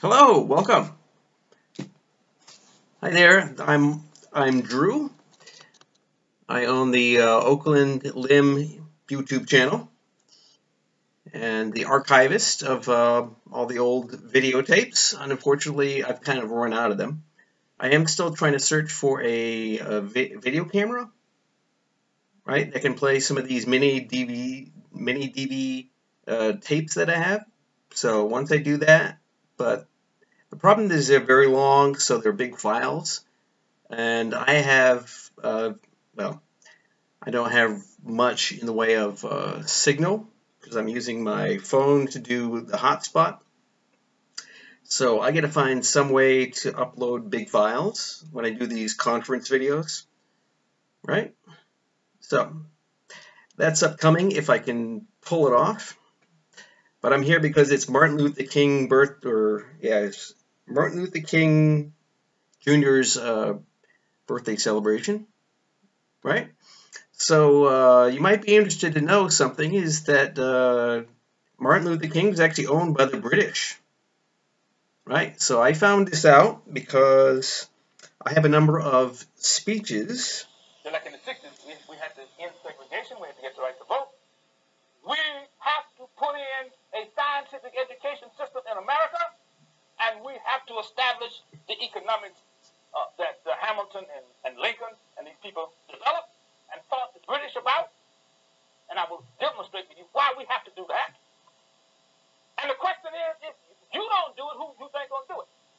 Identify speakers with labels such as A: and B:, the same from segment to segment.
A: Hello, welcome. Hi there. I'm Drew. I own the Oakland Lim YouTube channel and the archivist of all the old videotapes. Unfortunately, I've kind of run out of them. I am still trying to search for a video camera, right? That can play some of these mini DV tapes that I have. So once I do that, but the problem is they're very long, so they're big files. And I have, well, I don't have much in the way of signal because I'm using my phone to do the hotspot. So I got to find some way to upload big files when I do these conference videos, right? So that's upcoming if I can pull it off. But I'm here because it's Martin Luther King it's Martin Luther King Jr.'s birthday celebration, right? So you might be interested to know something is that Martin Luther King was actually owned by the British, right? So I found this out because I have a number of speeches.
B: Like in the 60s, we had to end segregation, we had to get the right to vote. We have to put in a scientific education system in America, and we have to establish the economics that Hamilton and Lincoln and these people developed and taught the British about. And I will demonstrate to you why we have to do that. And the question is, if you don't do it, who you think going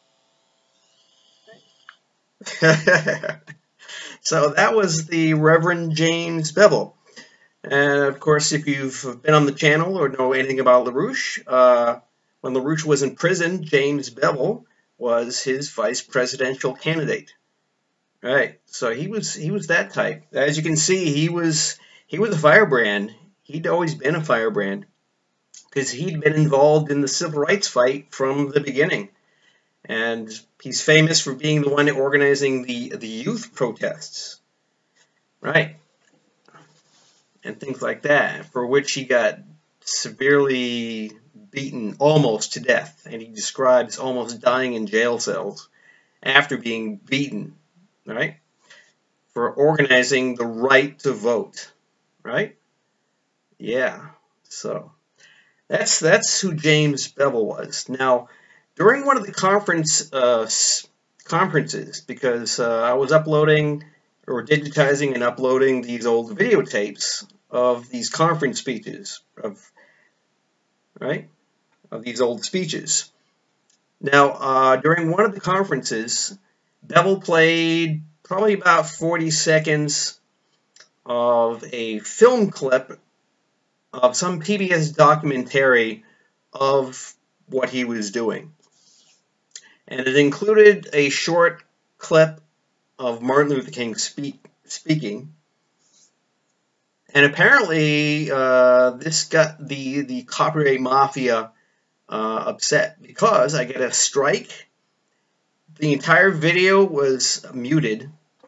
B: to do it?
A: So that was the Reverend James Bevel. And of course, if you've been on the channel or know anything about LaRouche, when LaRouche was in prison, James Bevel was his vice presidential candidate. Right. So he was that type. As you can see, he was a firebrand. He'd always been a firebrand because he'd been involved in the civil rights fight from the beginning. And he's famous for being the one organizing the youth protests. Right. And things like that, for which he got severely beaten almost to death. And he describes almost dying in jail cells after being beaten, right? For organizing the right to vote, right? Yeah, so that's who James Bevel was. Now, during one of the conferences, because I was uploading or digitizing and uploading these old videotapes of these conference speeches of these old speeches. Now, during one of the conferences, Bevel played probably about 40 seconds of a film clip of some PBS documentary of what he was doing. And it included a short clip of Martin Luther King speaking. And apparently, this got the copyright mafia upset because I get a strike. The entire video was muted.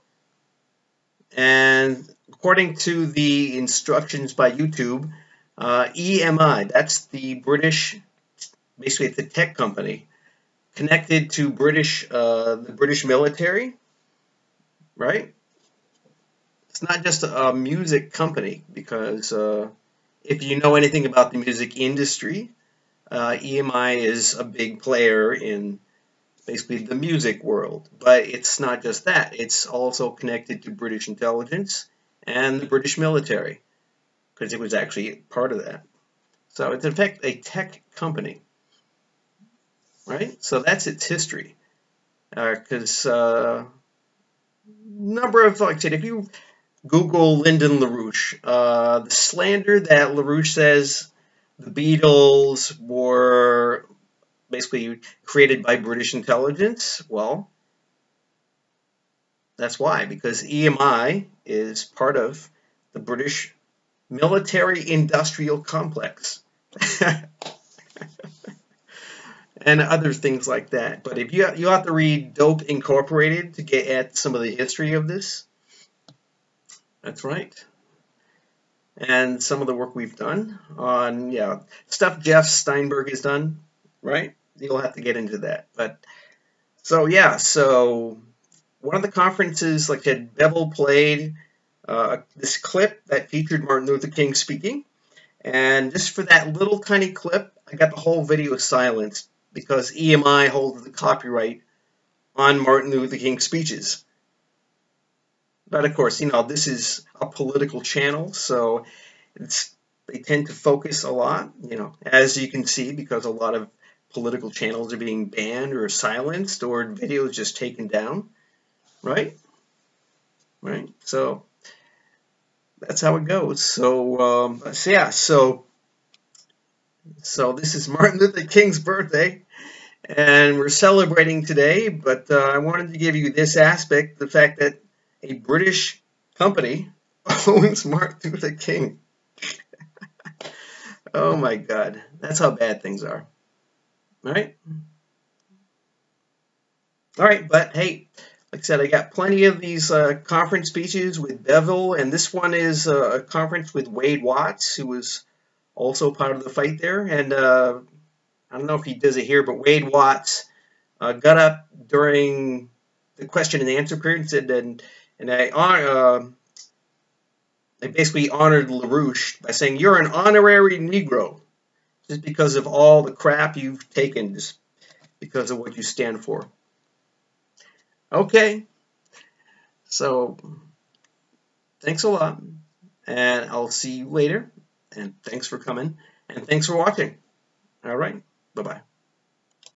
A: And according to the instructions by YouTube, EMI, that's the British, basically it's a tech company, connected to the British military, right? It's not just a music company, because if you know anything about the music industry, EMI is a big player in basically the music world. But it's not just that. It's also connected to British intelligence and the British military, because it was actually part of that. So it's in fact a tech company, right? So that's its history. Because number of, like I said, if you Google Lyndon LaRouche, the slander that LaRouche says the Beatles were basically created by British intelligence, well, that's why, because EMI is part of the British military-industrial complex. And other things like that. But if you have to read Dope Incorporated to get at some of the history of this. That's right. And some of the work we've done on stuff Jeff Steinberg has done, right? you'll have to get into that. But so yeah, so one of the conferences, like I said, Bevel played this clip that featured Martin Luther King speaking, and just for that little tiny clip, I got the whole video silenced because EMI holds the copyright on Martin Luther King speeches. But of course, this is a political channel, so they tend to focus a lot, as you can see, because a lot of political channels are being banned or silenced or videos just taken down, right? Right. So that's how it goes. So yeah. So this is Martin Luther King's birthday, and we're celebrating today. But I wanted to give you this aspect: the fact that a British company owns Martin Luther King. Oh my God, that's how bad things are. All right. All right, but hey, like I said, I got plenty of these conference speeches with Bevel, and this one is a conference with Wade Watts, who was also part of the fight there. And I don't know if he does it here, but Wade Watts got up during the question and answer period and said, and I basically honored LaRouche by saying, "You're an honorary Negro, just because of all the crap you've taken, just because of what you stand for." Okay, so thanks a lot, and I'll see you later, and thanks for coming, and thanks for watching. All right, bye-bye.